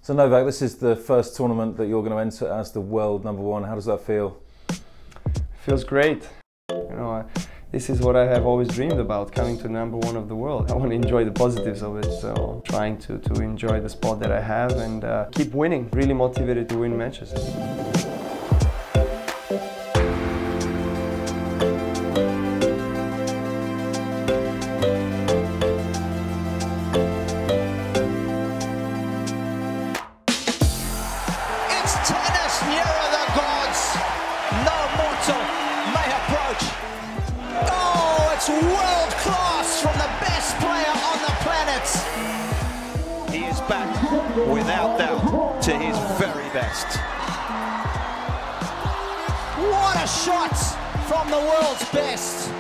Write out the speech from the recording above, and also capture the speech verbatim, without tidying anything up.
So Novak, this is the first tournament that you're going to enter as the world number one. How does that feel? It feels great. You know, I, this is what I have always dreamed about, coming to number one of the world. I want to enjoy the positives of it, so trying to, to enjoy the spot that I have and uh, keep winning. Really motivated to win matches. Tennis nearer the gods. No mortal may approach. Oh, it's world class from the best player on the planet. He is back, without doubt, to his very best. What a shot from the world's best.